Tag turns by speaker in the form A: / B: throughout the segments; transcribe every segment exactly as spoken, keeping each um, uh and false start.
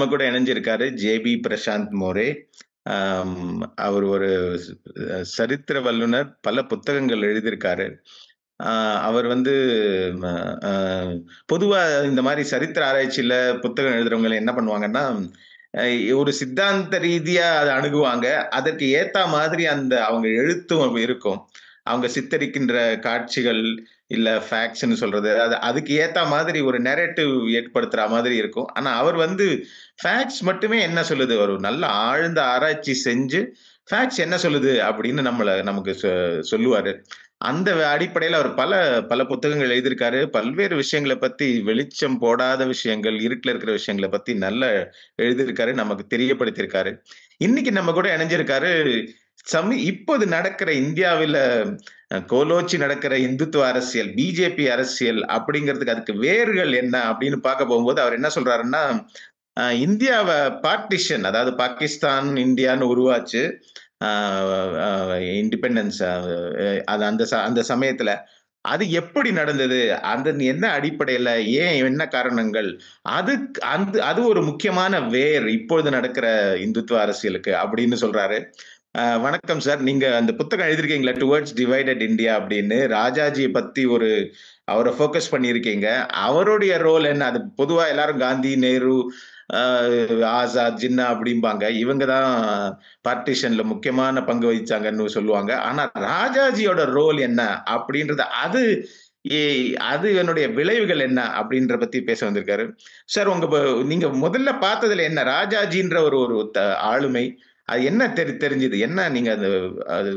A: கூட இணைஞ்சிருக்காரு ஜேபி பிரசாந்த் மோரே. ஆம், அவர் ஒரு ஸ்- சரித்திர வல்லுனர், பல புத்தகங்கள் எழுதியிருக்காரு. ஆஹ் அவர் வந்து ம, ஆஹ், பொதுவா இந்த மாதிரி சரித்திர ஆராய்ச்சியில புத்தகம் எழுதுறவங்க என்ன பண்ணுவாங்கன்னா, அஹ், ஒரு சித்தாந்த ரீதியா அதை அணுகுவாங்க. அதற்கு ஏத்த மாதிரி அந்த அவங்க எழுத்தும் இருக்கும். அவங்க சித்தரிக்கின்ற காட்சிகள் இல்ல ஃபேக்ட்ஸ்ன்னு சொல்றது, அது அதுக்கு ஏத்த மாதிரி ஒரு நரேட்டிவ் ஏற்படுத்துற மாதிரி இருக்கும். ஆனா அவர் வந்து ஃபேக்ட்ஸ் மட்டுமே என்ன சொல்லுது, ஒரு நல்ல ஆழ்ந்த ஆராய்ச்சி செஞ்சு ஃபேக்ட்ஸ் என்ன சொல்லுது அப்படின்னு நம்மள நமக்கு சொ சொல்லுவாரு. அந்த அடிப்படையில அவர் பல பல புத்தகங்கள் எழுதியிருக்காரு. பல்வேறு விஷயங்கள பத்தி வெளிச்சம் போடாத விஷயங்கள், இருட்டுல இருக்கிற விஷயங்கள பத்தி நல்ல எழுதியிருக்காரு. நமக்கு தெரியப்படுத்தியிருக்காரு. இன்னைக்கு நம்ம கூட இணைஞ்சிருக்காரு. சமீ இப்போது நடக்கிற இந்தியாவில அ கோலோச்சி நடக்கிற இந்துத்துவ அரசியல், பிஜேபி அரசியல் அப்படிங்கிறதுக்கு அதுக்கு வேர்கள் என்ன அப்படின்னு பார்க்க போகும்போது, அவர் என்ன சொல்றாருன்னா, அ இந்தியாவ பார்ட்டிஷன், அதாவது பாகிஸ்தான், இந்தியான்னு உருவாச்சு. ஆ அ இண்டிபெண்டன்ஸ் அ அது அந்த ச அந்த சமயத்துல. அது எப்படி நடந்தது? அந்த என்ன அடிப்படையில? ஏன்? என்ன காரணங்கள்? அதுக் அந்த அது ஒரு முக்கியமான வேர் இப்பொழுது நடக்கிற இந்துத்துவ அரசியலுக்கு அப்படின்னு சொல்றாரு. அ வணக்கம் சார். நீங்க அந்த புத்தகம் எழுதியிருக்கீங்களா? டுவர்ட்ஸ் டிவைடட் இந்தியா அப்படின்னு. ராஜாஜிய பத்தி ஒரு அவர ஃபோக்கஸ் பண்ணியிருக்கீங்க. அவருடைய ரோல் என்ன? அது பொதுவா எல்லாரும் காந்தி, நேரு, அ ஆசாத், ஜின்னா அப்படிம்பாங்க. இவங்க தான் பார்ட்டிஷன்ல முக்கியமான பங்கு வகிச்சாங்கன்னு சொல்லுவாங்க. ஆனா ராஜாஜியோட ரோல் என்ன? அப்படின்றத அது எ அது என்னுடைய விளைவுகள் என்ன? அப்படின்ற பத்தி பேச வந்திருக்காரு. சார் உங்க ப நீங்க முதல்ல பார்த்ததுல என்ன? ராஜாஜின்ற ஒரு ஒரு த ஆளுமை. அது என்ன தெரி தெரிஞ்சது? என்ன நீங்க அது அது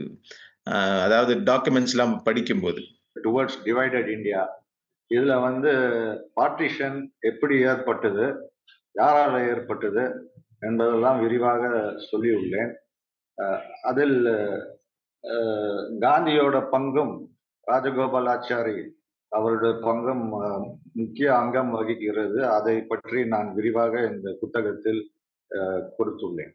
A: அ அதாவது டாக்குமெண்ட்ஸ்லாம் படிக்கும்போது?
B: டுவர்ட்ஸ் டிவைடட் இந்தியா இதுல வந்து பார்ட்டிஷன் எப்படி ஏற்பட்டது, யாரால ஏற்பட்டது என்பதெல்லாம் விரிவாக சொல்லியுள்ளேன். அஹ், அதில் அஹ், காந்தியோட பங்கும் ராஜகோபாலாச்சாரி அவருடைய பங்கும் அஹ், முக்கிய அங்கம் வகிக்கிறது. அதை பற்றி நான் விரிவாக இந்த புத்தகத்தில் அஹ், கொடுத்துள்ளேன்.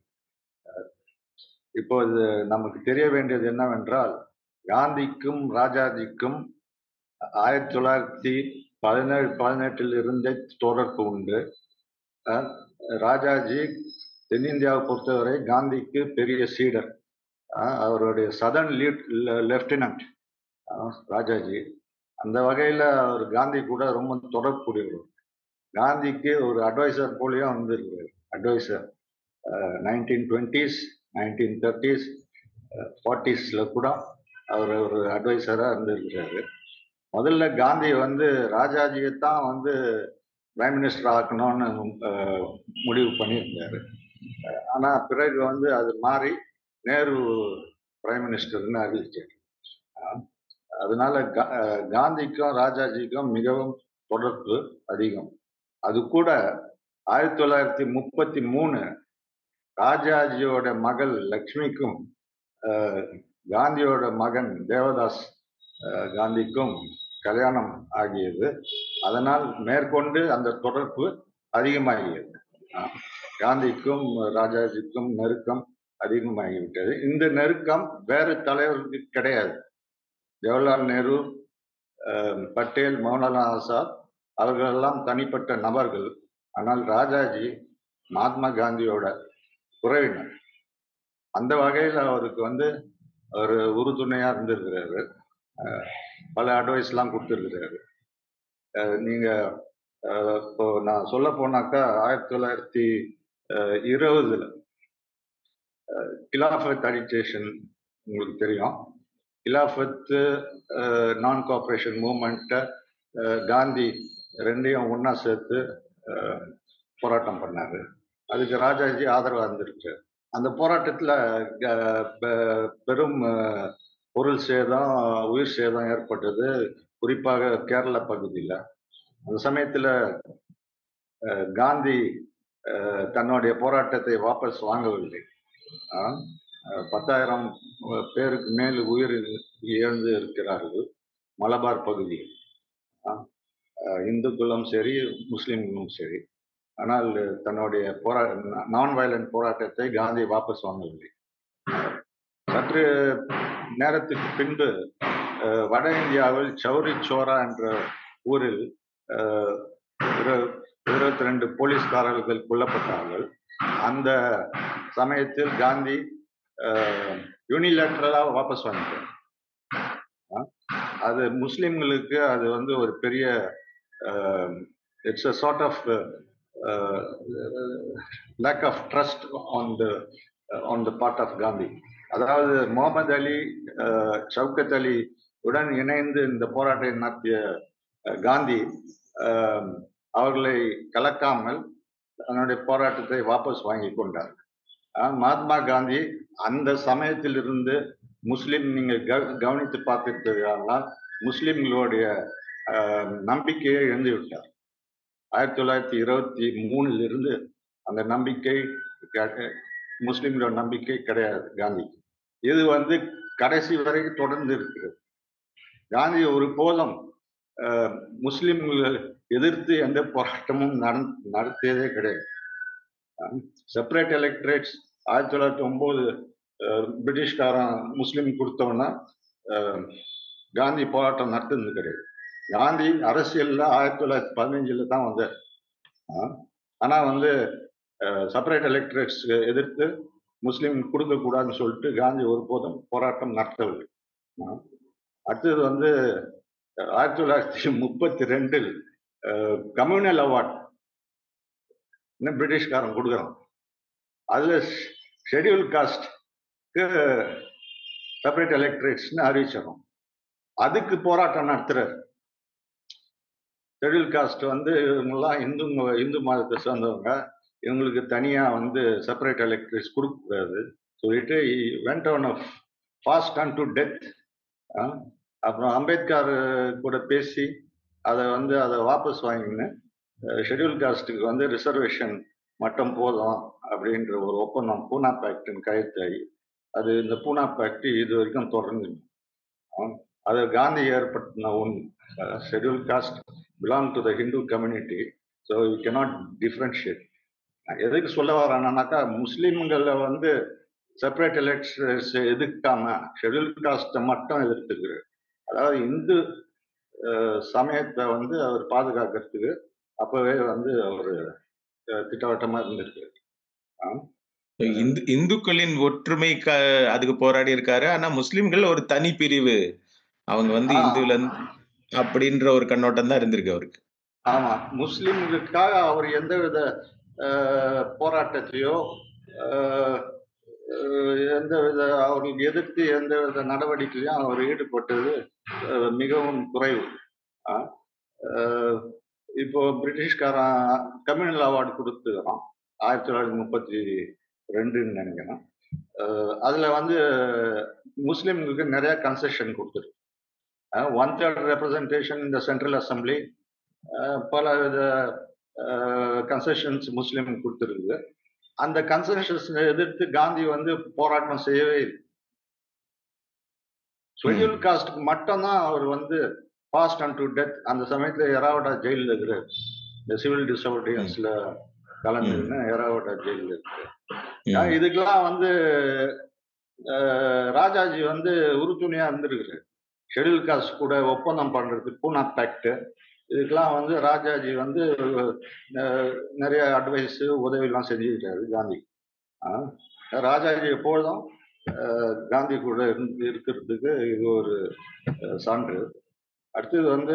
B: இப்போது நமக்கு தெரிய வேண்டியது என்னவென்றால், காந்திக்கும் ராஜாஜிக்கும் ஆயிரத்தி தொள்ளாயிரத்தி பதினேழு பதினெட்டில் இருந்தே தொடர்பு உண்டு. அஹ் ராஜாஜி தென்னிந்தியாவை பொறுத்தவரை காந்திக்கு பெரிய சீடர். அஹ் அவருடைய சதர்ன் லெப்டினன்ட் ராஜாஜி. அந்த வகையில அவர் காந்தி கூட ரொம்ப தொடர்புடையவர். காந்திக்கு ஒரு அட்வைசர் போலயும் வந்திருக்கிறார். Adviser nineteen twenties nineteen thirties ஃபார்ட்டிஸ்ல கூட அவர் ஒரு அட்வைசரா இருந்திருக்கிறாரு. முதல்ல காந்தி வந்து ராஜாஜியைத்தான் வந்து பிரைம் மினிஸ்டர் ஆக்கணும்னு அஹ், முடிவு பண்ணியிருந்தாரு. ஆனா பிறகு வந்து அது மாறி நேரு பிரைம் மினிஸ்டர்னு அறிவிச்சார். அஹ், அதனால கா- அஹ், காந்திக்கும் ராஜாஜிக்கும் மிகவும் தொடர்பு அதிகம். அது கூட ஆயிரத்தி தொள்ளாயிரத்தி முப்பத்தி மூணு ராஜாஜியோட மகள் லக்ஷ்மிக்கும் அஹ், காந்தியோட மகன் தேவதாஸ் அஹ், காந்திக்கும் கல்யாணம் ஆகியது. அதனால் மேற்கொண்டு அந்த தொடர்பு அதிகமாகியது. அஹ், காந்திக்கும் ராஜாஜிக்கும் நெருக்கம் அதிகமாகிவிட்டது. இந்த நெருக்கம் வேறு தலைவர்களுக்கு கிடையாது. ஜவஹர்லால் நேரு, அஹ், பட்டேல், மௌலானா ஆசாத் அவர்களெல்லாம் தனிப்பட்ட நபர்கள். ஆனால் ராஜாஜி மகாத்மா காந்தியோட உறவினர். அந்த வகையில் அவருக்கு வந்து ஒரு உறுதுணையா இருந்திருக்கிறாரு. அஹ், பல அட்வைஸ் எல்லாம் கொடுத்திருக்கிறாரு. அஹ், நீங்க அஹ், இப்போ நான் சொல்ல போனாக்கா ஆயிரத்தி தொள்ளாயிரத்தி அஹ், இருபதுல கிலாஃபத் அஜிடேஷன் உங்களுக்கு தெரியும். கிலாஃபத் நான் கோஆபரேஷன் மூவ்மெண்ட்டை காந்தி ரெண்டையும் ஒண்ணா சேர்த்து அஹ், போராட்டம் பண்ணாரு. அதுக்கு ராஜாஜி ஆதரவா இருந்திருக்காரு. அந்த போராட்டத்துல அஹ், பெ- பெரும் அஹ், பொருள் சேதம், உயிர் சேதம் ஏற்பட்டது, குறிப்பாக கேரள பகுதியில. அந்த சமயத்துல அஹ், காந்தி அஹ், தன்னுடைய போராட்டத்தை வாபஸ் வாங்கவில்லை. அஹ், அஹ், பத்தாயிரம் பேருக்கு மேல் உயிர் இழந்து இருக்கிறார்கள் மலபார் பகுதியில். அஹ், அஹ், இந்துக்களும் சரி, முஸ்லிம்களும் சரி. ஆனால் தன்னுடைய போரா நான் வயலண்ட் போராட்டத்தை காந்தி வாபஸ் வாங்கவில்லை. சற்று நேரத்துக்கு பின்பு அஹ், வட இந்தியாவில் சௌரி சோரா என்ற ஊரில் அஹ், ஒரு இருபத்தி ரெண்டு போலீஸ்காரர்கள் கொல்லப்பட்டார்கள். அந்த சமயத்தில் காந்தி யூனிலேட்டரலா வாபஸ் வாங்கிட்டார். அது முஸ்லிம்களுக்கு அது வந்து ஒரு பெரிய it's a sort of lack of trust on the on the part of Gandhi. அதாவது முகமது அலி, ஷவுகத் அலி உடன் இணைந்து இந்த போராட்டம் நடத்திய காந்தி அவர்களை கலக்காமல் தன்னுடைய போராட்டத்தை வாபஸ் வாங்கி கொண்டார். மகாத்மா காந்தி அந்த சமயத்தில் இருந்து முஸ்லிம் நீங்க கவனித்து பார்த்திருக்கிறீர்களால் முஸ்லிம்களுடைய நம்பிக்கையை இழந்து விட்டார். ஆயிரத்தி தொள்ளாயிரத்தி இருபத்தி மூணுல இருந்து அந்த நம்பிக்கை முஸ்லிம்களோட நம்பிக்கை கிடையாது காந்தி. இது வந்து கடைசி வரைக்கும் தொடர்ந்து இருக்கிறது. காந்தி ஒரு போதும் முஸ்லிம்களை எதிர்த்து எந்த போராட்டமும் நடத்தியதே கிடையாது. செப்பரேட் எலக்ட்ரேட்ஸ் ஆயிரத்தி தொள்ளாயிரத்தி ஒன்பது பிரிட்டிஷ்காரன் முஸ்லீம் கொடுத்தோன்னா காந்தி போராட்டம் நடத்துனது கிடையாது. காந்தி அரசியல்ல ஆயிரத்தி தொள்ளாயிரத்தி பதினஞ்சுல தான் வந்தார். ஆனா வந்து செப்பரேட் எலக்ட்ரேட்ஸ் எதிர்த்து முஸ்லீம் கொடுக்க கூடாதுன்னு சொல்லிட்டு காந்தி ஒருபோதும் போராட்டம் நடத்தவில்லை. அடுத்தது வந்து ஆயிரத்தி தொள்ளாயிரத்தி முப்பத்தி ரெண்டில் கம்யூனல் அவார்ட் இன்னும் பிரிட்டிஷ்காரன் கொடுக்குறான். அதுல ஷெட்யூல் காஸ்ட்க்கு செப்பரேட் எலக்ட்ரேட்ஸ்னு அறிவிச்சிடும். அதுக்கு போராட்டம் நடத்துறாரு. ஷெட்யூல் காஸ்ட் வந்து இவங்கெல்லாம் இந்து இந்து மதத்தை சேர்ந்தவங்க, இவங்களுக்கு தனியா வந்து செப்பரேட் எலக்ட்ரேட்ஸ் கொடுக்கக்கூடாது சொல்லிட்டு went on of fast on to death. அப்புறம் அம்பேத்கர் கூட பேசி அதை வந்து அதை வாபஸ் வாங்கின்னு ஷெட்யூல் காஸ்ட்டுக்கு வந்து ரிசர்வேஷன் மட்டும் போதும் அப்படின்ற ஒரு ஒப்பந்தம் பூனா பேக்ட்னு கையெழுத்தாகி அது இந்த பூனா பேக்ட் இது வரைக்கும் தொடர்ந்து அது காந்தி ஏற்படுத்தின ஒன்று. Schedule caste belong to the Hindu community, so you cannot differentiate. எதுக்கு சொல்ல வரானாக்கா முஸ்லீம்களை வந்து செப்பரேட் எலெக்ஷன்ஸ் எதிர்க்காம ஷெட்யூல் காஸ்ட்டை மட்டும் எதிர்த்துக்கிறார். அதாவது இந்து சமயத்தை வந்து அவர் பாதுகாக்கிறதுக்கு அப்பவே வந்து அவர் திட்டவட்டமா இருந்திருக்கு.
A: இந்து இந்துக்களின் ஒற்றுமை அதுக்கு போராடி இருக்காரு. ஆனா முஸ்லிம்கள் ஒரு தனி பிரிவு, அவங்க வந்து இந்துல அப்படின்ற ஒரு கண்ணோட்டம் தான் இருந்திருக்கு அவருக்கு.
B: ஆமா, முஸ்லிம்களுக்காக அவர் எந்தவித போராட்டத்தையோ எந்தவித அவர்களுக்கு எதிர்த்து எந்தவித நடவடிக்கையிலையும் அவர் ஈடுபட்டது மிகவும் குறைவு. இப்போ பிரிட்டிஷ்காரன் கம்யூனல் அவார்டு கொடுத்துக்கிறோம் ஆயிரத்தி தொள்ளாயிரத்தி முப்பத்தி ரெண்டுன்னு நினைக்கிறேன். அதுல வந்து முஸ்லிம்களுக்கு நிறைய கன்செஷன் கொடுத்துருக்கு. ஒன் தேர்ட் ரெப்ரசன்டேஷன் இந்த சென்ட்ரல் அசம்பிளி, பல வித கன்செஷன்ஸ் முஸ்லீம் கொடுத்துருக்குது. அந்த கன்செஷன்ஸ் எதிர்த்து காந்தி வந்து போராட்டம் செய்யவே இல்லை. ஷெட்யூல் காஸ்டுக்கு மட்டும்தான் அவர் வந்து ஃபாஸ்ட் அண்ட் டு டெத். அந்த சமயத்துல எராவடா ஜெயிலில் இருக்கிறார். இந்த சிவில் டிசோபீடியன்ஸ்ல கலந்துன்னு எராவடா ஜெயிலில் இருக்கிறார். இதுக்கெல்லாம் வந்து ராஜாஜி வந்து உறுதுணையா இருந்திருக்கிறார். ஷெட்யூல் காஸ்ட் கூட ஒப்பந்தம் பண்றதுக்கு பூனா பேக்ட், இதுக்கெல்லாம் வந்து ராஜாஜி வந்து நிறைய அட்வைஸ் உதவியெல்லாம் செஞ்சுக்கிட்டாரு காந்தி. ராஜாஜி எப்பொழுதும் காந்தி கூட இருந்து இருக்கிறதுக்கு இது ஒரு சான்று. அடுத்தது வந்து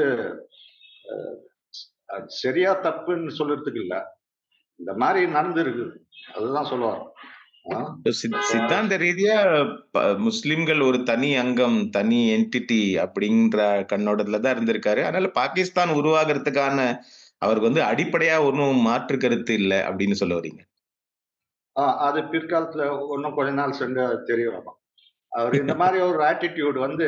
B: சரியா தப்புன்னு சொல்றதுக்கு இல்ல, இந்த மாதிரி நடந்திருக்கு, அதுதான் சொல்லுவார்.
A: சித்தாந்த ரீதியா முஸ்லிம்கள் ஒரு தனி அங்கம், தனி என்டிட்டி அப்படின்ற கண்ணோட்டத்துலதான் இருந்திருக்காரு. அதனால பாகிஸ்தான் உருவாகிறதுக்கான அவருக்கு வந்து அடிப்படையா ஒன்னும் மாற்று கருத்து இல்லை அப்படின்னு சொல்ல வரீங்க?
B: அது பிற்காலத்துல ஒன்னும் கொஞ்ச நாள் சென்று தெரிய வரும். அவர் இந்த மாதிரி ஒரு ஆட்டிடியூட் வந்து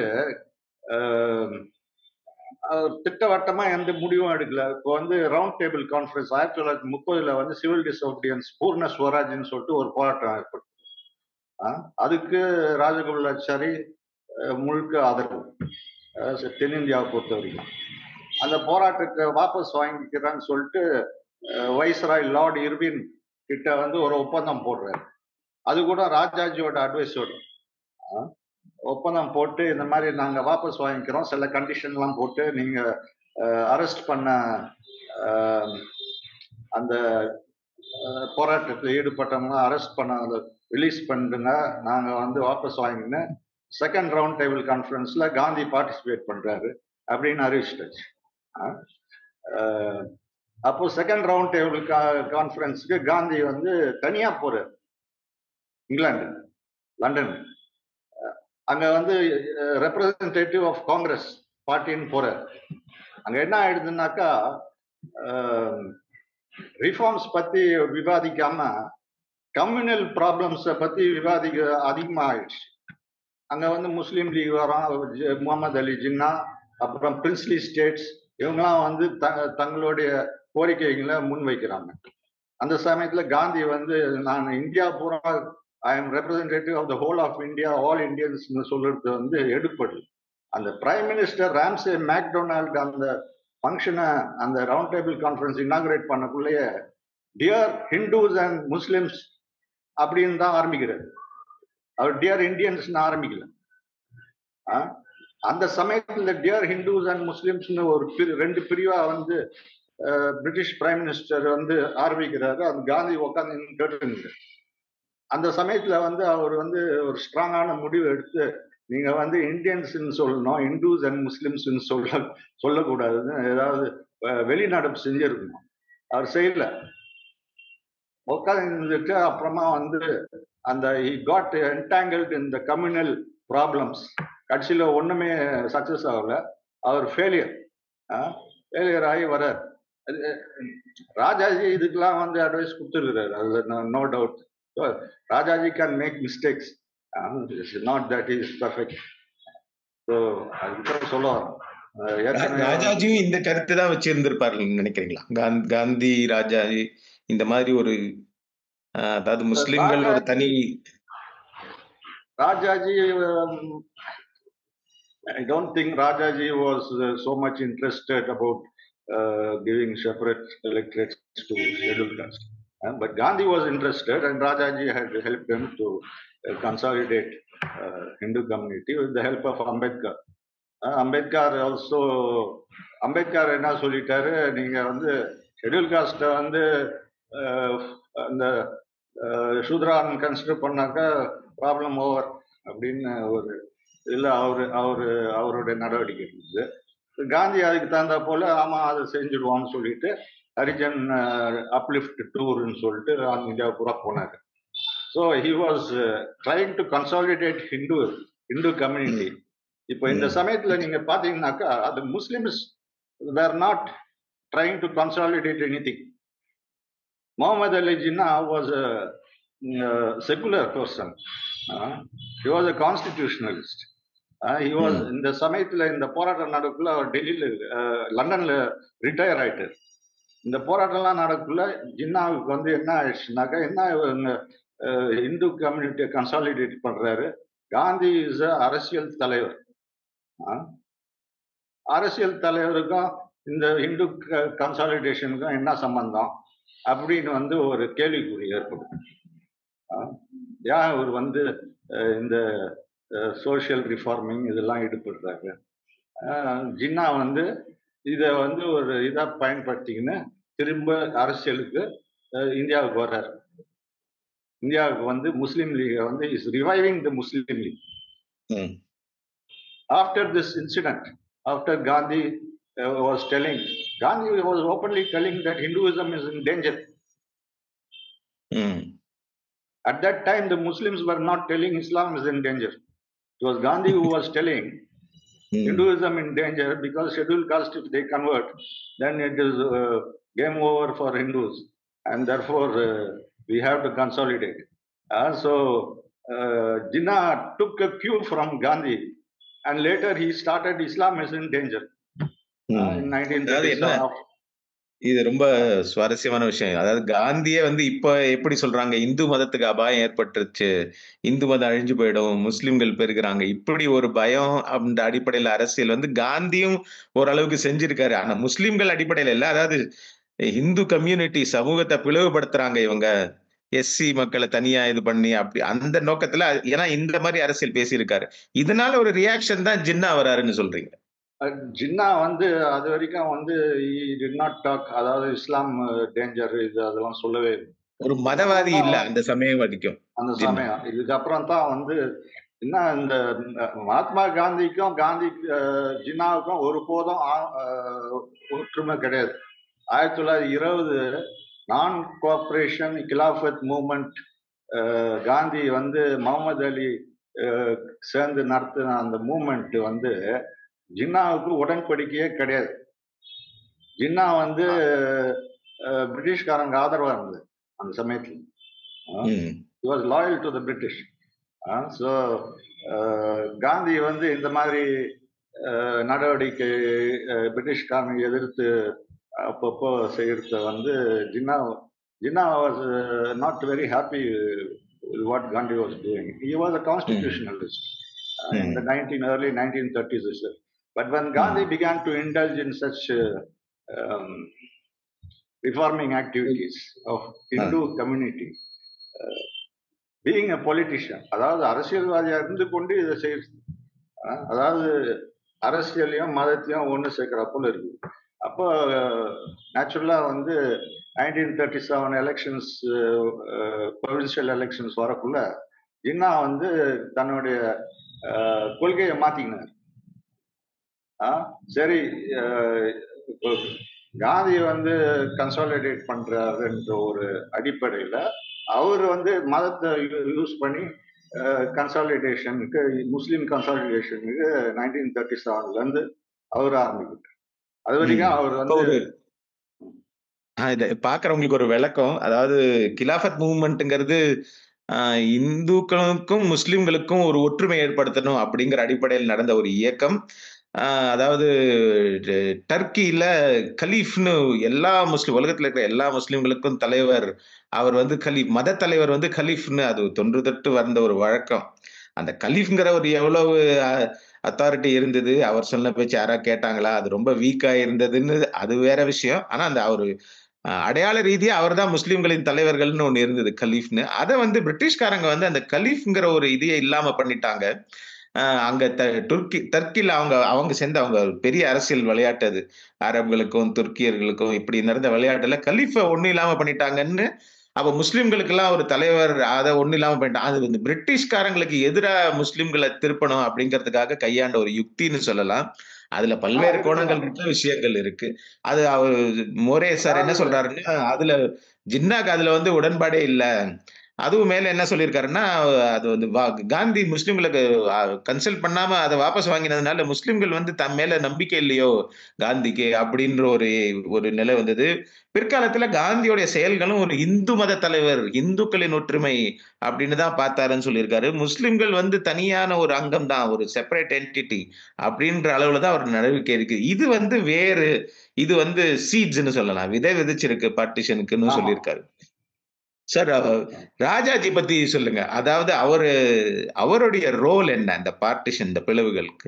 B: திட்டவட்டமா எந்த முடிவும் எடுக்கல. இப்போ வந்து ரவுண்ட் டேபிள் கான்ஃபரன்ஸ் ஆயிரத்தி தொள்ளாயிரத்தி முப்பதுல வந்து சிவில் டிசோபீடியன்ஸ் பூர்ண ஸ்வராஜ்னு சொல்லிட்டு ஒரு போராட்டம் ஏற்படுது. அதுக்கு ராஜகோபாலாச்சாரி முழுக்க ஆதரவு தென்னிந்தியாவை பொறுத்த வரைக்கும். அந்த போராட்டத்தை வாபஸ் வாங்கிக்கிறான்னு சொல்லிட்டு வைஸ்ராய் லார்ட் இர்வின் கிட்ட வந்து ஒரு ஒப்பந்தம் போடுறாரு. அது கூட ராஜாஜியோட அட்வைஸோட ஒப்பந்தம் போட்டு இந்த மாதிரி நாங்க வாபஸ் வாங்கிக்கிறோம், சில கண்டிஷன் எல்லாம் போட்டு நீங்க அரெஸ்ட் பண்ண அந்த போராட்டத்தில் ஈடுபட்டவங்க அரெஸ்ட் பண்ண ரிலீஸ் பண்ணுங்க, நாங்க வந்து வாபஸ் வாங்கின்னு செகண்ட் ரவுண்ட் டேபிள் கான்ஃபரன்ஸ்ல காந்தி பார்ட்டிசிபேட் பண்றாரு அப்படின்னு அறிவிச்சிட்டாச்சு. அப்போ செகண்ட் ரவுண்ட் டேபிள் கான்ஃபரன்ஸுக்கு காந்தி வந்து தனியா போறாரு இங்கிலாந்து, லண்டன். அங்க வந்து ரெப்ரசன்டேட்டிவ் ஆஃப் காங்கிரஸ் பார்ட்டின்னு போறாரு. அங்க என்ன ஆயிடுதுன்னாக்கா, ரிஃபார்ம்ஸ் பத்தி விவாதிக்காம கம்யூனல் ப்ராப்ளம்ஸை பத்தி விவாதிக்க அதிகமா ஆயிடுச்சு. அங்க வந்து முஸ்லீம் லீக் வரும், முகமது அலி ஜின்னா, அப்புறம் பிரின்ஸ்லி ஸ்டேட்ஸ், இவங்கெல்லாம் வந்து த தங்களுடைய கோரிக்கைகளை முன்வைக்கிறாங்க. அந்த சமயத்துல காந்தி வந்து நான் இந்தியா பூரா I am representative of the whole of India, all Indians சொல்றது வந்து எடுப்படல. அந்த பிரைம் மினிஸ்டர் ராம்சே மேக்டொனால்டு அந்த ஃபங்க்ஷனை, அந்த ரவுண்ட் டேபிள் கான்ஃபரன்ஸ் இனாகுரேட் பண்ணக்குள்ளேயே டியர் ஹிந்துஸ் அண்ட் முஸ்லிம்ஸ் அப்படின்னு தான் ஆரம்பிக்கிறார். அவர் டியர் இண்டியன்ஸ் ஆரம்பிக்கல. அந்த சமயத்துல டியர் ஹிந்துஸ் அண்ட் முஸ்லிம்ஸ்னு ஒரு ரெண்டு பிரிவா வந்து பிரிட்டிஷ் பிரைம் மினிஸ்டர் வந்து ஆரம்பிக்கிறாரு. அது காந்தி உட்காந்து கேட்டு, அந்த சமயத்துல வந்து அவர் வந்து ஒரு ஸ்ட்ராங்கான முடிவு எடுத்து, நீங்க வந்து இந்தியன்ஸ் சொல்லணும், இந்துஸ் அண்ட் முஸ்லிம்ஸ் சொல்ல சொல்லக்கூடாதுன்னு ஏதாவது வெளிநடப்பு செஞ்சிருக்கணும். அவர் செய்யல, உட்காந்துட்டு அப்புறமா வந்து அந்த he got entangled in the communal problems. கட்சியில ஒண்ணுமே சக்சஸ் ஆகல, அவர் ஃபெயிலியர் ஃபெயிலியர் ஆகி வர்றார். ராஜாஜி இதுக்கெல்லாம் வந்து அட்வைஸ் கொடுத்துருக்கிறாரு, அதுல no doubt. Rajaji can make mistakes, not that is perfect. So அதுக்கு சொல்ல வரோம்.
A: ராஜாஜியும் இந்த கருத்து தான் வச்சு இருந்திருப்பாரு நினைக்கிறீங்களா? காந்தி ராஜாஜி இந்த மாதிரி ஒரு, அதாவது முஸ்லிம்கள் ஒரு தனி
B: Rajaji, I don't think Rajaji was uh, so much interested about uh, giving separate electorates to scheduled caste. Uh, but Gandhi was interested, and Rajaji had helped him to uh, consolidate uh, Hindu community with the help of Ambedkar. Uh, Ambedkar also, Ambedkar என்ன சொல்லிட்டாரு, நீங்க வந்து schedule காஸ்ட்டை வந்து அந்த சூத்ரான் consider பண்ணாக்கா problem over அப்படின்னு ஒரு இல்லை அவரு அவரு அவருடைய நடவடிக்கை இருந்தது. காந்தி அதுக்கு தகுந்த போல ஆமா அதை செஞ்சுடுவான்னு சொல்லிட்டு ஹரிஜன் அப்லிஃப்ட் டூர்ன்னு சொல்லிட்டு இந்தியா பூரா போனாரு. So he was trying to consolidate Hindu Hindu community. இப்போ இந்த சமயத்துல நீங்க பாத்தீங்கன்னாக்கா அது Muslims were not trying to consolidate anything. Muhammad Ali Jinnah was a uh, secular person. Uh, he was a constitutionalist. Uh, he was in the சமயத்துல இந்த போராட்டம் நடக்குள்ள அவர் டெல்லியில லண்டன்ல ரிட்டையர் ஆயிட்டார். இந்த போராட்டம்லாம் நடக்குள்ள ஜின்னாவுக்கு வந்து என்ன ஆயிடுச்சுனாக்கா, என்ன இந்து கம்யூனிட்டியை கன்சாலிடேட் பண்றாரு. காந்தி இஸ் அரசியல் தலைவர். அரசியல் தலைவருக்கும் இந்த இந்து கன்சாலிடேஷனுக்கும் என்ன சம்பந்தம் அப்படின்னு வந்து ஒரு கேள்விக்குறி ஏற்படும். ஏன் அவர் வந்து இந்த சோசியல் ரிஃபார்மிங் இதெல்லாம் ஈடுபடுறாரு. ஜின்னா வந்து இதை வந்து ஒரு இதாக பயன்படுத்திக்கின்னு திரும்ப அரசியலுக்கு இந்தியாவுக்கு வர்றாரு. இந்தியாவுக்கு வந்து முஸ்லீம் லீகை வந்து is reviving the Muslim League. After this incident, after Gandhi was telling, Gandhi was openly telling that Hinduism is in danger. At that time, the Muslims were not telling Islam is in danger. It was Gandhi who was telling mm. Hinduism in danger, because scheduled caste, if they convert, then it is uh, game over for Hindus, and therefore uh, we have to consolidate. Uh, so uh, Jinnah took a cue from Gandhi, and later he started Islam is in danger mm. uh, in nineteen thirty-seven.
A: இது ரொம்ப சுவாரஸ்யமான விஷயம். அதாவது காந்தியே வந்து இப்ப எப்படி சொல்றாங்க, இந்து மதத்துக்கு அபாயம் ஏற்பட்டுருச்சு, இந்து மதம் அழிஞ்சு போயிடும், முஸ்லிம்கள் பெருகிறாங்க, இப்படி ஒரு பயம் அந்த அடிப்படையில அரசியல் வந்து காந்தியும் ஓரளவுக்கு செஞ்சிருக்காரு. ஆனா முஸ்லிம்கள் அடிப்படையில இல்ல. அதாவது இந்து கம்யூனிட்டி சமூகத்தை பிளவுபடுத்துறாங்க இவங்க, எஸ்சி மக்களை தனியா இது பண்ணி, அப்படி அந்த நோக்கத்துல, ஏன்னா இந்த மாதிரி அரசியல் பேசியிருக்காரு. இதனால ஒரு ரியாக்ஷன் தான் ஜின்னா வராருன்னு சொல்றீங்க.
B: ஜின்னா வந்து அது வரைக்கும் வந்து டிட் நாட் டாக், அதாவது இஸ்லாம் டேஞ்சர் இது அதெல்லாம் சொல்லவே இல்லை.
A: ஒரு மதவாதி இல்ல அந்த சமயம் வரைக்கும்.
B: அந்த சமயம் இதுக்கப்புறம் தான் வந்து என்ன இந்த மகாத்மா காந்திக்கும் காந்தி ஜின்னாவுக்கும் ஒரு போதும் ஒற்றுமை கிடையாது. ஆயிரத்தி தொள்ளாயிரத்தி இருபது நான் கோஆபரேஷன் கிலாஃபத் மூவ்மெண்ட் காந்தி வந்து முகமது அலி சேர்ந்து நடத்தின அந்த மூவ்மெண்ட் வந்து ஜின்னாவுக்கு உடன்படிக்கையே கிடையாது. ஜின்னா வந்து பிரிட்டிஷ்காரங்க ஆதரவா இருந்தது அந்த சமயத்தில். He was loyal to the British. So Gandhi வந்து இந்த மாதிரி நடவடிக்கை பிரிட்டிஷ்காரங்க எதிர்த்து அப்பப்போ செய்யறத வந்து Jinnah Jinnah was not very happy with what Gandhi was doing. He was a constitutionalist uh, in the nineteen early nineteen thirties itself. But when Gandhi began to indulge in such uh, um, reforming activities of Hindu community, uh, being a politician, அதாவது அரசியல்வாதியா இருந்து கொண்டு இதை செய்ய, அதாவது அரசியலையும் மதத்தையும் ஒன்று சேர்க்கிற போல இருக்கு. அப்போ நேச்சுரலா வந்து nineteen thirty seven elections provincial elections வரக்குள்ள ஜின்னா வந்து தன்னுடைய கொள்கையை மாத்திக்கினார். சரி, காந்தி வந்து கன்சாலிடேட் பண்றாருன்ற ஒரு அடிப்படையில அவர் வந்து மதத்தை யூஸ் பண்ணி கன்சாலிடேஷனுக்கு, முஸ்லீம் கன்சாலிடேஷனுக்கு நைன்டீன் தேர்ட்டி செவன்ல இருந்து அவர் ஆரம்பிக்கிட்டார். அது வரைக்கும் அவர் வந்து
A: பாக்குறவங்களுக்கு ஒரு விளக்கம். அதாவது கிலாஃபத் மூவ்மெண்ட்ங்கிறது இந்துக்களுக்கும் முஸ்லிம்களுக்கும் ஒரு ஒற்றுமை ஏற்படுத்தணும் அப்படிங்கிற அடிப்படையில் நடந்த ஒரு இயக்கம். அதாவது டர்க்கியில கலீஃப்னு எல்லா முஸ்லிம் உலகத்துல இருக்கிற எல்லா முஸ்லிம்களுக்கும் தலைவர் அவர் வந்து கலீஃப், மத தலைவர் வந்து கலீஃப்னு அது தொன்று தொட்டு வந்த ஒரு வழக்கம். அந்த கலீஃப்ங்கிற ஒரு எவ்வளவு அத்தாரிட்டி இருந்தது, அவர் சொன்ன பேச்சு யாரா கேட்டாங்களா, அது ரொம்ப வீக்கா இருந்ததுன்னு அது வேற விஷயம். ஆனா அந்த அவரு அடையாள ரீதியா அவர் தான் முஸ்லிம்களின் தலைவர்கள்னு ஒண்ணு இருந்தது கலீஃப்னு. அதை வந்து பிரிட்டிஷ்காரங்க வந்து அந்த கலீஃப்ங்கிற ஒரு இதையே இல்லாம பண்ணிட்டாங்க. அங்க துர்க்கி டர்க்கில அவங்க அவங்க சேர்ந்து அவங்க பெரிய அரசியல் விளையாட்டு அது. அரபுகளுக்கும் துர்க்கியர்களுக்கும் இப்படி நடந்த விளையாட்டுல கலீஃப ஒண்ணு இல்லாம பண்ணிட்டாங்கன்னு. அப்ப முஸ்லிம்களுக்கு எல்லாம் ஒரு தலைவர் அதை ஒண்ணு இல்லாம பண்ணிட்டாங்க. அது வந்து பிரிட்டிஷ்காரங்களுக்கு எதிரா முஸ்லிம்களை திருப்பணும் அப்படிங்கிறதுக்காக கையாண்ட ஒரு யுக்தின்னு சொல்லலாம். அதுல பல்வேறு கோணங்கள் இருக்கு, விஷயங்கள் இருக்கு. அது அவர் மோரே சார் என்ன சொல்றாருன்னா, அதுல ஜின்னாக்கு அதுல வந்து உடன்பாடே இல்ல. அதுவும் மேல என்ன சொல்லியிருக்காருன்னா, அது வந்து காந்தி முஸ்லிம்களுக்கு கன்சல்ட் பண்ணாம அதை வாபஸ் வாங்கினதுனால முஸ்லிம்கள் வந்து தம் மேல நம்பிக்கை இல்லையோ காந்திக்கு அப்படின்ற ஒரு ஒரு நிலை வந்தது. பிற்காலத்துல காந்தியோடைய செயல்களும் ஒரு இந்து மத தலைவர், இந்துக்களின் ஒற்றுமை அப்படின்னு தான் பார்த்தாருன்னு சொல்லியிருக்காரு. முஸ்லிம்கள் வந்து தனியான ஒரு அங்கம் தான், ஒரு செப்பரேட் என்டிட்டி அப்படின்ற அளவுல தான் அவர் நடவடிக்கை இருக்கு. இது வந்து வேறு, இது வந்து சீட்ஸ்ன்னு சொல்லலாம், விதை விதைச்சிருக்கு பார்ட்டிஷனுக்குன்னு சொல்லியிருக்காரு. சார், ராஜாஜி பத்தி சொல்லுங்க. அதாவது அவரு அவருடைய ரோல் என்ன இந்த பார்ட்டிஷன், இந்த பிளவுகளுக்கு?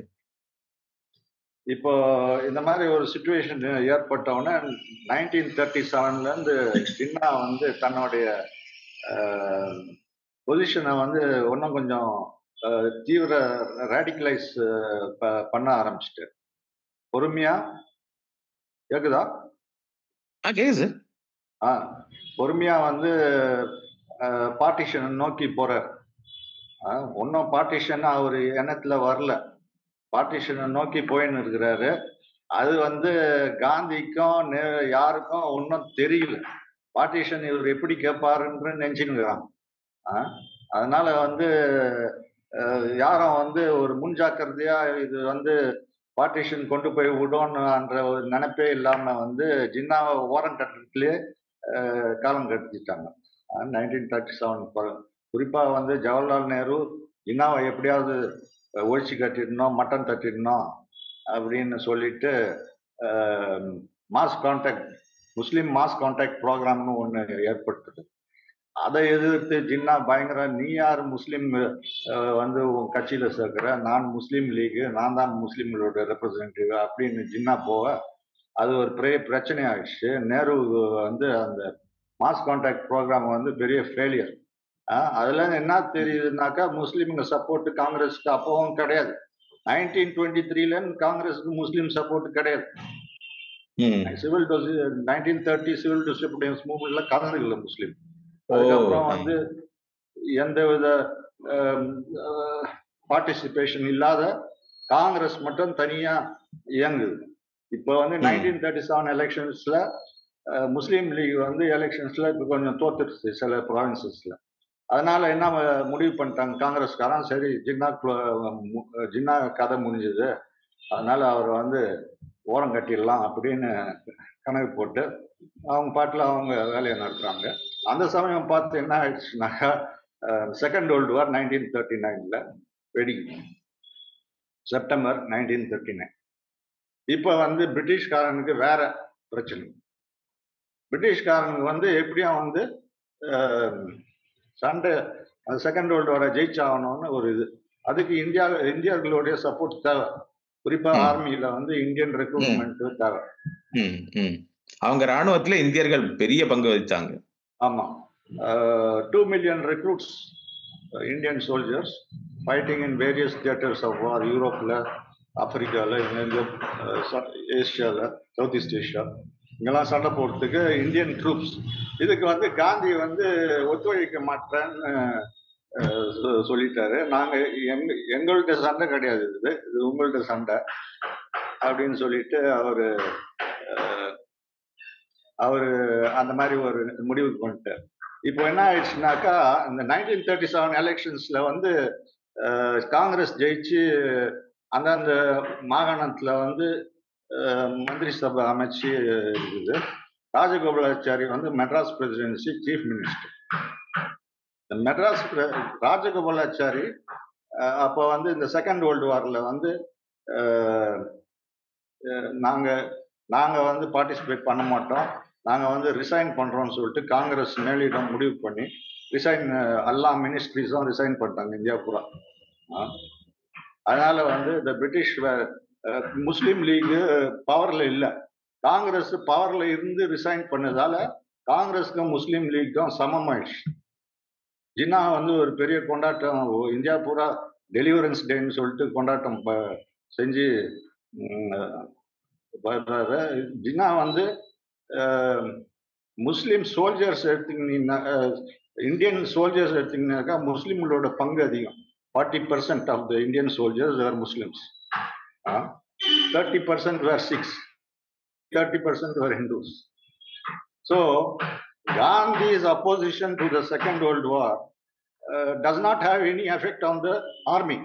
B: இப்போ இந்த மாதிரி ஒரு சிச்சுவேஷன் ஏற்பட்ட உடனே நைன்டீன் தேர்ட்டி செவன்ல இருந்து ஜின்னா வந்து தன்னுடைய பொசிஷனை வந்து இன்னும் கொஞ்சம் தீவிர ரேடிகலைஸ் பண்ண ஆரம்பிச்சிட்டு. பொறுமையா கேக்குதா?
A: கேக்குது.
B: ஆ பொறுமையா வந்து பார்ட்டிஷன் நோக்கி போறார். ஒன்னும் பார்ட்டிஷன் அவர் எண்ணத்துல வரல, பார்ட்டிஷனை நோக்கி போயின்னு இருக்கிறாரு. அது வந்து காந்திக்கும் யாருக்கும் ஒன்றும் தெரியல. பார்ட்டிஷன் இவர் எப்படி கேட்பாருன்னு நினைச்சுக்கிறான். அதனால வந்து யாரும் வந்து ஒரு முன்ஜாக்கிரதையா இது வந்து பார்ட்டிஷன் கொண்டு போய் விடணுன்ற ஒரு நினைப்பே இல்லாம வந்து ஜின்னாவை ஓரம் கட்டுறதுலேயே காலம் கட்டிட்டாங்க. நைன்டீன் தேர்ட்டி செவன் குறிப்பா வந்து ஜவஹர்லால் நேரு ஜின்னாவை எப்படியாவது ஒழிச்சு கட்டிடணும், மட்டன் தட்டிடணும் அப்படின்னு சொல்லிட்டு mass contact, Muslim mass contact ப்ரோக்ராம்னு ஒன்று ஏற்படுத்துது. அதை எதிர்த்து ஜின்னா பயங்கர, நீ யார் முஸ்லீம் வந்து உன் கட்சியில சேர்க்கிற, நான் முஸ்லீம் லீகு, நான் தான் முஸ்லீம்களோட ரெப்ரசன்டேட்டிவ் அப்படின்னு ஜின்னா போக அது ஒரு பெரிய பிரச்சனை ஆயிடுச்சு. நேரு வந்து அந்த மாஸ் கான்டாக்ட் ப்ரோக்ராம் வந்து பெரிய ஃபெயிலியர். அதுல என்ன தெரியுதுனாக்கா முஸ்லீம்ங்க சப்போர்ட் காங்கிரஸ்க்கு அப்பவும் கிடையாது. நைன்டீன் டுவெண்ட்டி த்ரீல காங்கிரஸுக்கு முஸ்லீம் சப்போர்ட் கிடையாது.
A: ம்.
B: Civil nineteen thirty civil distributions மூவ்மெண்ட்ல கலந்துக்கல முஸ்லீம்.
A: ஓ
B: அதுக்கப்புறம்
A: ஆ.
B: வந்து எந்தவித பார்ட்டிசிபேஷன் இல்லாத காங்கிரஸ் மட்டும் தனியா இயங்குது. இப்போ வந்து
A: ம்.
B: நைன்டீன் தேர்ட்டி செவன் எலெக்ஷன்ஸ்ல முஸ்லீம் லீக் வந்து எலெக்ஷன்ஸ்ல இப்போ கொஞ்சம் தோத்துருச்சு சில ப்ராவின்சஸ்ல. அதனால என்ன ம- முடிவு பண்ணிட்டாங்க காங்கிரஸ்காரன், சரி ஜின்னா குல- மு- ஜின்னா கதை முடிஞ்சது, அதனால அவர் வந்து ஓரம் கட்டிடலாம் அப்படின்னு கணக்கு போட்டு அவங்க பாட்டில் அவங்க வேலையை நடத்துறாங்க. அந்த சமயம் பார்த்து என்ன ஆயிடுச்சுனாக்கா second world war nineteen thirty நைன்ல வெடிங் செப்டம்பர் நைன்டீன் தேர்ட்டி நைன். இப்போ வந்து பிரிட்டிஷ்காரனுக்கு வேற பிரச்சனை. பிரிட்டிஷ்காரனுக்கு வந்து எப்படியும் வந்து அஹ், சண்டை செகண்ட் வேர்ல்டு வாரை ஜெயிச்சாகணும்னு ஒரு இது. அதுக்கு இந்தியா இந்தியர்களுடைய சப்போர்ட் தேவை. குறிப்பா
A: ம்.
B: ஆர்மியில வந்து இந்தியன் ரெக்ரூட்மெண்ட் தேவை.
A: ம். ம். அவங்க ராணுவத்துல இந்தியர்கள் பெரிய பங்கு வகிச்சாங்க.
B: ஆமா, two million recruits Indian soldiers fighting in various theatres of war, யூரோப்ல, ஆப்பிரிக்கால, இங்க ஏஷியால, சவுத் ஈஸ்ட் ஏஷியா, இங்கெல்லாம் சண்டை போடுறதுக்கு இந்தியன் ட்ரூப்ஸ். இதுக்கு வந்து காந்தி வந்து ஒத்துழைக்க மாட்டேன்னு அஹ், சொ- சொல்லிட்டாரு. நாங்க எங்க எங்கள்கிட்ட சண்டை கிடையாது, இது இது உங்கள்ட்ட சண்டை அப்படின்னு சொல்லிட்டு அவரு அஹ், அவரு அந்த மாதிரி ஒரு முடிவுக்கு வந்துட்டார். இப்போ என்ன ஆயிடுச்சுனாக்கா இந்த நைன்டீன் தேர்ட்டி செவன் எலெக்ஷன்ஸ்ல வந்து அஹ், காங்கிரஸ் ஜெயிச்சு அந்தந்த மாகாணத்துல வந்து அஹ், மந்திரி சபை அமைச்சு இருக்குது. ராஜகோபாலாச்சாரி வந்து மெட்ராஸ் பிரசிடென்சி சீஃப் மினிஸ்டர். இந்த மெட்ராஸ் பிர- ராஜகோபாலாச்சாரி அஹ், அப்போ வந்து இந்த செகண்ட் வேர்ல்டு வார்ல வந்து அஹ், அஹ், நாங்க நாங்க வந்து பார்ட்டிசிபேட் பண்ண மாட்டோம், நாங்க வந்து ரிசைன் பண்றோம்னு சொல்லிட்டு காங்கிரஸ் மேலிடம் முடிவு பண்ணி ரிசைன், எல்லா மினிஸ்ட்ரிஸும் ரிசைன் பண்ணிட்டாங்க இந்தியா பூரா. ஆ. அதனால வந்து இந்த பிரிட்டிஷ் வ- அஹ், முஸ்லீம் லீக் பவர்ல இல்ல. காங்கிரஸ் பவர்ல இருந்து ரிசைன் பண்ணதால காங்கிரஸுக்கும் முஸ்லீம் லீக்கும் சமமாயிடுச்சு. ஜின்னா வந்து ஒரு பெரிய கொண்டாட்டம், ஓ- இந்தியா பூரா டெலிவரன்ஸ் டேன்னு சொல்லிட்டு கொண்டாட்டம் ப- செஞ்சு ம், பண்றாரு. ஜின்னா வந்து அஹ், முஸ்லிம் சோல்ஜர்ஸ் எடுத்தீங்கன்னா, இந்தியன் சோல்ஜர்ஸ் எடுத்தீங்கன்னாக்கா முஸ்லிம்களோட பங்கு அதிகம். Forty percent of the Indian soldiers are Muslims. Thirty percent were Sikhs, thirty percent were Hindus. So Gandhi's opposition to the Second World War uh, does not have any effect on the army.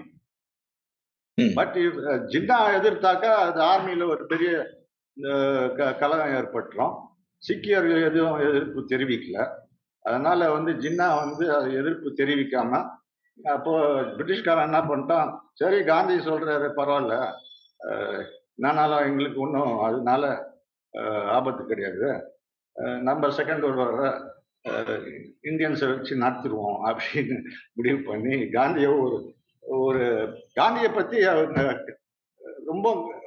A: ம்.
B: But Jinnah எதிர்த்தாக்கா அது ஆர்மியில ஒரு பெரிய அஹ், க- கலகம் ஏற்பட்டுரும். சீக்கியர்கள் எதுவும் எதிர்ப்பு தெரிவிக்கல. அதனால வந்து ஜின்னா வந்து அது எதிர்ப்பு தெரிவிக்காம, அப்போ பிரிட்டிஷ்காரன் என்ன பண்ணிட்டான், சரி காந்தி சொல்றாரு பரவாயில்ல, அஹ், என்னானாலும் எங்களுக்கு ஒன்றும் அதனால அஹ், ஆபத்து கிடையாது, அஹ், நம்ம செகண்ட் வேர்ல்டு வர இந்தியன்ஸை வச்சு நடத்திடுவோம் அப்படின்னு முடிவு பண்ணி காந்தியை ஒரு ஒரு காந்தியை பத்தி அவங்க ரொம்ப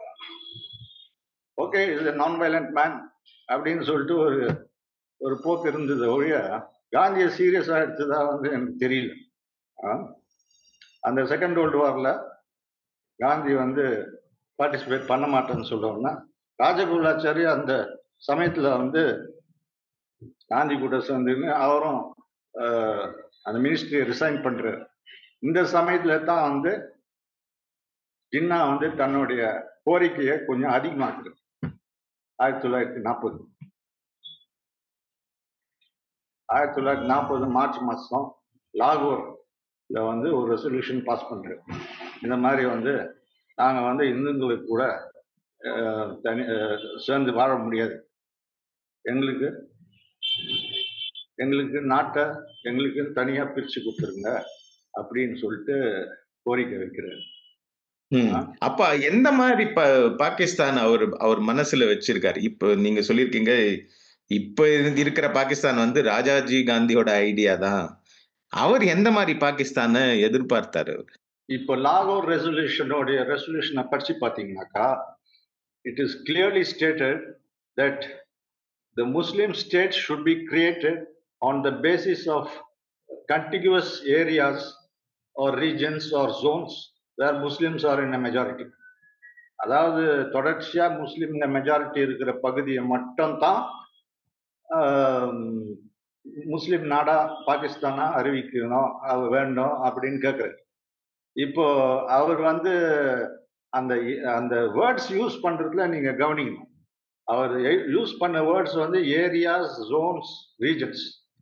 B: ஓகே இது நான் வயலண்ட் மேன் அப்படின்னு சொல்லிட்டு ஒரு ஒரு போக்கு இருந்தது ஒழிய காந்தியை சீரியஸா எடுத்ததா வந்து எனக்கு தெரியல. ஆ? அந்த செகண்ட் வேர்ல்டு வார்ல காந்தி வந்து பார்ட்டிசிபேட் பண்ண மாட்டேன்னு சொல்றோம்னா, ராஜகோபாலாச்சாரி அந்த சமயத்துல வந்து காந்தி கூட சேர்ந்துன்னு அவரும் ஆஹ், அந்த மினிஸ்ட்ரியை ரிசைன் பண்றாரு. இந்த சமயத்துல தான் வந்து ஜின்னா வந்து தன்னுடைய கோரிக்கையை கொஞ்சம் அதிகமாக்குறது. ஆயிரத்தி தொள்ளாயிரத்தி நாற்பது ஆயிரத்தி தொள்ளாயிரத்தி நாற்பது மார்ச் மாசம் லாகூர்ல வந்து ஒரு ரெசல்யூஷன் பாஸ் பண்றாரு. இந்த மாதிரி வந்து நாங்க வந்து இந்துக்களுக்கு கூட அஹ், தனி அஹ், சேர்ந்து வாழ முடியாது, எங்களுக்கு எங்களுக்கு நாட்டை எங்களுக்கு தனியா பிரிச்சு கொடுத்துருங்க அப்படின்னு சொல்லிட்டு கோரிக்கை வைக்கிறாரு.
A: ம்.
B: ஆ?
A: அப்ப எந்த மாதிரி ப பாகிஸ்தான் அவர் அவர் மனசுல வச்சிருக்காரு? இப்ப நீங்க சொல்லியிருக்கீங்க, இப்ப இரு- இருக்கிற பாகிஸ்தான் வந்து ராஜாஜி காந்தியோட ஐடியா தான். அவர் எந்த மாதிரி பாகிஸ்தானை எதிர்பார்த்தாரு அவரு?
B: இப்போ லாகூர் ரெசல்யூஷனோடைய ரெசல்யூஷனை படிச்சு பார்த்தீங்கன்னாக்கா, it is clearly stated that the Muslim states should be created on the basis of contiguous areas or regions or zones where Muslims are in majority. அதாவது தொடர்ச்சியா முஸ்லிம் மெஜாரிட்டி இருக்கிற பகுதியை மட்டும் தான் முஸ்லிம் நாடா பாகிஸ்தானா அறிவிக்கணும் அது வேண்டும் அப்படின்னு கேட்கிறாரு. இப்போ அவர் வந்து அந்த அந்த வேர்ட்ஸ் யூஸ் பண்றதுல நீங்க கவனிக்கணும். அவர் யூஸ் பண்ண வேர்ட்ஸ் வந்து ஏரியாஸ், ஜோன்ஸ், ரீஜன்ஸ்.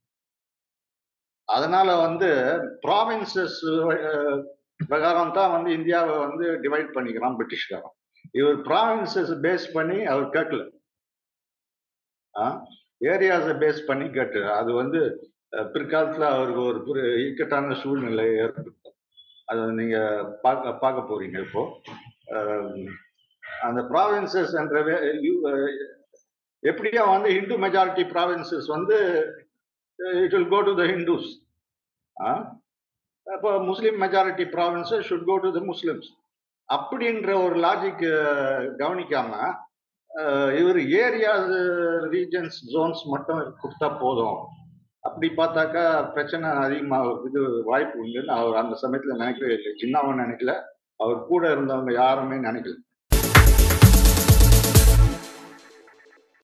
B: அதனால வந்து ப்ராவின்சஸ் பிரகாரம் தான் வந்து இந்தியாவை வந்து டிவைட் பண்ணிக்கிறான் பிரிட்டிஷ்காரன். இவர் ப்ராவின்சஸ் பேஸ் பண்ணி அவர் கேட்கல, ஏரியாஸை பேஸ் பண்ணி கேட்டு அது வந்து பிற்காலத்தில் அவருக்கு ஒரு இக்கட்டான சூழ்நிலை ஏற்படுத்தும். அதை நீங்க பார்க்க பார்க்க போறீங்க. இப்போ அந்த ப்ராவின்சஸ் என்ற எப்படியா வந்து ஹிந்து மெஜாரிட்டி ப்ராவின்சஸ் வந்து it will go to the Hindus. அப்போ Muslim majority provinces should go to the Muslims அப்படின்ற ஒரு லாஜிக் கவனிக்காம இவர் ஏரியாஸ், ரீஜன்ஸ், ஜோன்ஸ் மட்டும் கொடுத்தா போதும். அப்படி பார்த்தாக்கா பிரச்சனை அதிகமாக இது வாய்ப்பு உண்டுன்னு அவர் அந்த சமயத்தில் நினைக்கவே இல்லை. சின்னவன் நினைக்கல, அவர் கூட இருந்தவங்க யாருமே நினைக்கல.